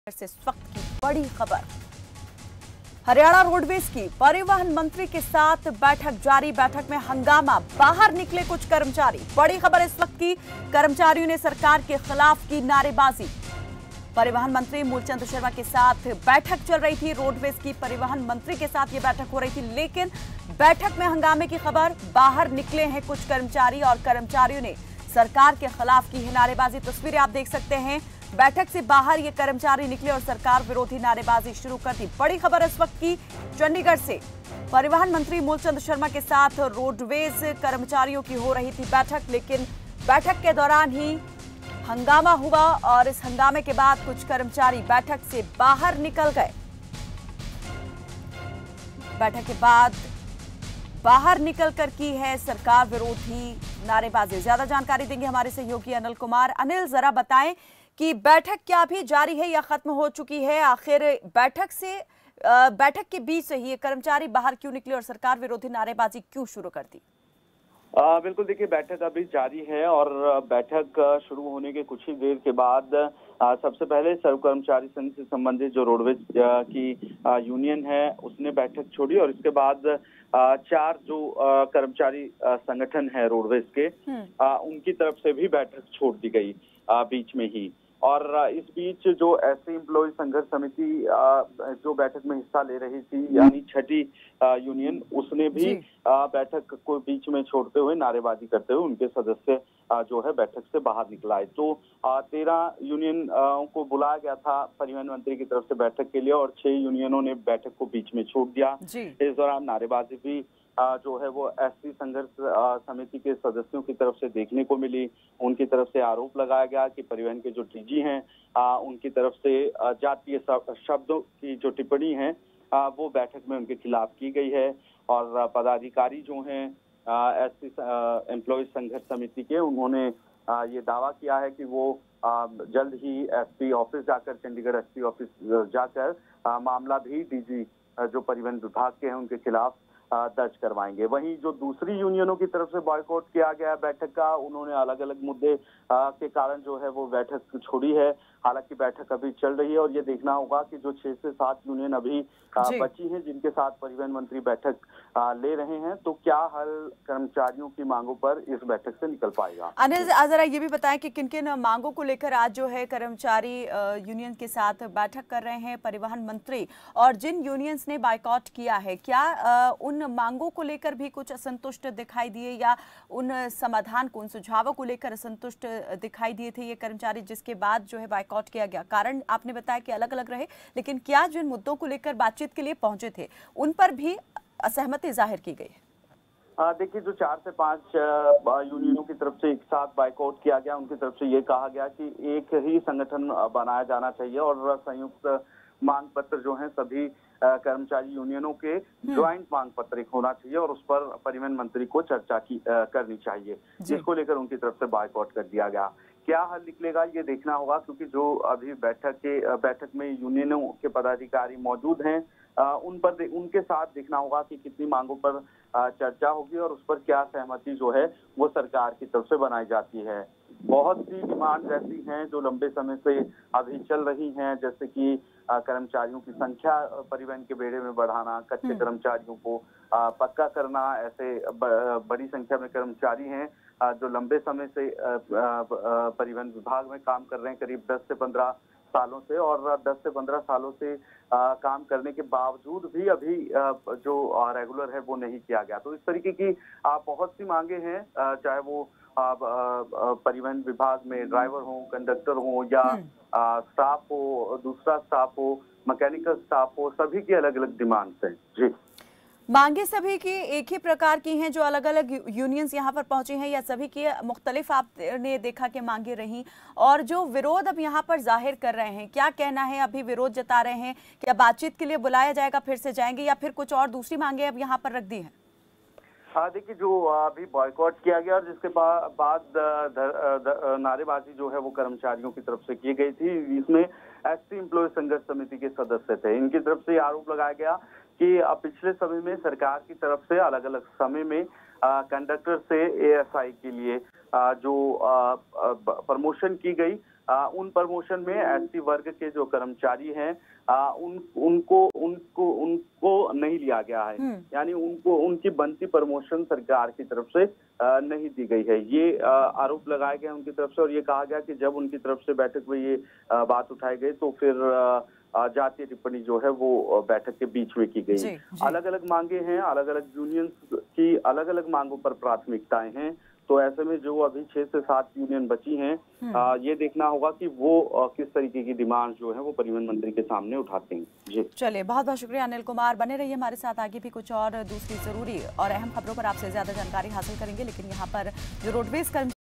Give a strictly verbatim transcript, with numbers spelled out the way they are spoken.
से इस वक्त की बड़ी खबर। हरियाणा रोडवेज की परिवहन मंत्री के साथ बैठक जारी। बैठक में हंगामा, बाहर निकले कुछ कर्मचारी। बड़ी खबर इस वक्त की, कर्मचारियों ने सरकार के खिलाफ की नारेबाजी। परिवहन मंत्री मूलचंद शर्मा के साथ बैठक चल रही थी। रोडवेज की परिवहन मंत्री के साथ ये बैठक हो रही थी, लेकिन बैठक में हंगामे की खबर। बाहर निकले हैं कुछ कर्मचारी और कर्मचारियों ने सरकार के खिलाफ की है नारेबाजी। तस्वीरें आप देख सकते हैं, बैठक से बाहर ये कर्मचारी निकले और सरकार विरोधी नारेबाजी शुरू कर दी। बड़ी खबर इस वक्त की चंडीगढ़ से। परिवहन मंत्री मूलचंद शर्मा के साथ रोडवेज कर्मचारियों की हो रही थी बैठक, लेकिन बैठक के दौरान ही हंगामा हुआ और इस हंगामे के बाद कुछ कर्मचारी बैठक से बाहर निकल गए। बैठक के बाद बाहर निकलकर की है सरकार विरोधी नारेबाजी। ज्यादा जानकारी देंगे हमारे सहयोगी अनिल कुमार। अनिल, जरा बताएं कि बैठक क्या अभी जारी है या खत्म हो चुकी है? आखिर बैठक से बैठक के बीच से ही कर्मचारी बाहर क्यों निकले और सरकार विरोधी नारेबाजी क्यों शुरू कर दी? आ, बिल्कुल, देखिए, बैठक अभी जारी है और बैठक शुरू होने के कुछ ही देर के बाद आ, सबसे पहले सर्व कर्मचारी संघ से संबंधित जो रोडवेज की आ, यूनियन है उसने बैठक छोड़ी और इसके बाद आ, चार जो आ, कर्मचारी आ, संगठन है रोडवेज के आ, उनकी तरफ से भी बैठक छोड़ दी गई आ, बीच में ही। और इस बीच जो एससी एम्प्लॉय संघर्ष समिति जो बैठक में हिस्सा ले रही थी, यानी छठी यूनियन, उसने भी बैठक को बीच में छोड़ते हुए नारेबाजी करते हुए उनके सदस्य जो है बैठक से बाहर निकलाए। तो तेरह यूनियन को बुलाया गया था परिवहन मंत्री की तरफ से बैठक के लिए और छह यूनियनों ने बैठक को बीच में छोड़ दिया। इस दौरान नारेबाजी भी जो है वो एससी संघर्ष समिति के सदस्यों की तरफ से देखने को मिली। उनकी तरफ से आरोप लगाया गया कि परिवहन के जो टीजी हैं उनकी तरफ से जातीय शब्दों की जो टिप्पणी है वो बैठक में उनके खिलाफ की गई है। और पदाधिकारी जो हैं एससी एम्प्लॉय संघर्ष समिति के, उन्होंने ये दावा किया है कि वो जल्द ही एसपी ऑफिस जाकर, चंडीगढ़ एसपी ऑफिस जाकर मामला भी डीजी जो परिवहन विभाग के हैं उनके खिलाफ दर्ज करवाएंगे। वहीं जो दूसरी यूनियनों की तरफ से बॉयकॉट किया गया बैठक का, उन्होंने अलग अलग मुद्दे के कारण जो है वो बैठक छोड़ी है। हालांकि बैठक अभी चल रही है और ये देखना होगा कि जो छह से सात यूनियन अभी बची हैं जिनके साथ परिवहन मंत्री बैठक ले रहे हैं, तो क्या हल कर्मचारियों की मांगों पर इस बैठक से निकल पाएगा। अनिल, जरा ये भी बताएं कि किन किन मांगों को लेकर आज जो है कर्मचारी यूनियन के साथ बैठक कर रहे हैं परिवहन मंत्री, और जिन यूनियंस ने बायकॉट किया है, क्या उन मांगों को लेकर भी कुछ असंतुष्ट दिखाई दिए या उन समाधान को, उन सुझावों को लेकर असंतुष्ट दिखाई दिए थे ये कर्मचारी, जिसके बाद जो है बायकॉट किया गया? कारण आपने बताया कि अलग अलग रहे, लेकिन क्या जिन मुद्दों को लेकर बातचीत के लिए पहुंचे थे उन पर भी असहमति जाहिर की गई है? देखिए, जो चार से पांच यूनियनों की तरफ से एक साथ बायकॉट किया गया, उनकी तरफ से ये कहा गया कि एक ही संगठन बनाया जाना चाहिए और संयुक्त मांग पत्र जो है सभी कर्मचारी यूनियनों के ज्वाइंट मांग पत्र एक होना चाहिए और उस पर परिवहन मंत्री को चर्चा की आ, करनी चाहिए, जिसको लेकर उनकी तरफ से बायकॉट कर दिया गया। क्या हल निकलेगा ये देखना होगा, क्योंकि जो अभी बैठक के बैठक में यूनियनों के पदाधिकारी मौजूद हैं आ, उन पर उनके साथ देखना होगा कि कितनी मांगों पर आ, चर्चा होगी और उस पर क्या सहमति जो है वो सरकार की तरफ से बनाई जाती है। बहुत सी डिमांड ऐसी हैं जो लंबे समय से अभी चल रही हैं, जैसे कि कर्मचारियों की संख्या परिवहन के बेड़े में बढ़ाना, कच्चे कर्मचारियों को आ, पक्का करना। ऐसे ब, बड़ी संख्या में कर्मचारी हैं आ, जो लंबे समय से आ, आ, परिवहन विभाग में काम कर रहे हैं, करीब दस से पंद्रह सालों से, और दस से पंद्रह सालों से आ, काम करने के बावजूद भी अभी आ, जो आ, रेगुलर है वो नहीं किया गया। तो इस तरीके की आ, बहुत सी मांगे हैं, आ, चाहे वो परिवहन विभाग में ड्राइवर हो, कंडक्टर हो या स्टाफ हो, दूसरा स्टाफ हो, मैकेनिकल स्टाफ हो, सभी की अलग अलग डिमांड्स हैं। जी, मांगे सभी की एक ही प्रकार की हैं जो अलग अलग यूनियंस यहाँ पर पहुंचे हैं, या सभी की मुख्तलिफ आपने देखा कि मांगे रही? और जो विरोध अब यहाँ पर जाहिर कर रहे हैं, क्या कहना है? अभी विरोध जता रहे हैं, क्या बातचीत के लिए बुलाया जाएगा, फिर से जाएंगे, या फिर कुछ और दूसरी मांगे अब यहाँ पर रख दी है? हाँ, देखिए, जो अभी बॉयकॉट किया गया और जिसके बाद नारेबाजी जो है वो कर्मचारियों की तरफ से की गई थी, इसमें एससी एम्प्लॉय संघर्ष समिति के सदस्य थे। इनकी तरफ से आरोप लगाया गया कि पिछले समय में सरकार की तरफ से अलग अलग समय में कंडक्टर से एएसआई के लिए आ, जो प्रमोशन की गई, आ, उन प्रमोशन में एसटी वर्ग के जो कर्मचारी हैं आ, उन उनको उनको उनको नहीं लिया गया है, यानी उनको उनकी बनती प्रमोशन सरकार की तरफ से आ, नहीं दी गई है। ये आ, आरोप लगाए गए उनकी तरफ से और ये कहा गया कि जब उनकी तरफ से बैठक में ये आ, बात उठाई गई तो फिर आ, जातीय टिप्पणी जो है वो बैठक के बीच में की गई। अलग अलग मांगे हैं, अलग अलग यूनियंस की अलग अलग मांगों पर प्राथमिकताएं हैं, तो ऐसे में जो अभी छह से सात यूनियन बची हैं, आ, ये देखना होगा कि वो आ, किस तरीके की डिमांड जो है वो परिवहन मंत्री के सामने उठाते हैं। जी चलिए, बहुत बहुत शुक्रिया अनिल कुमार। बने रहिए हमारे साथ, आगे भी कुछ और दूसरी जरूरी और अहम खबरों पर आपसे ज्यादा जानकारी हासिल करेंगे। लेकिन यहाँ पर जो रोडवेज कर्मचारी